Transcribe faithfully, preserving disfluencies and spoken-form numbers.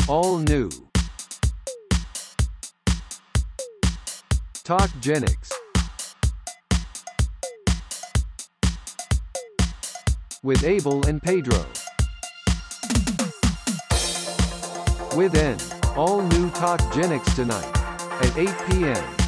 All new. TalkGenix. With Abel and Pedro. With N. All new TalkGenix tonight. At eight p m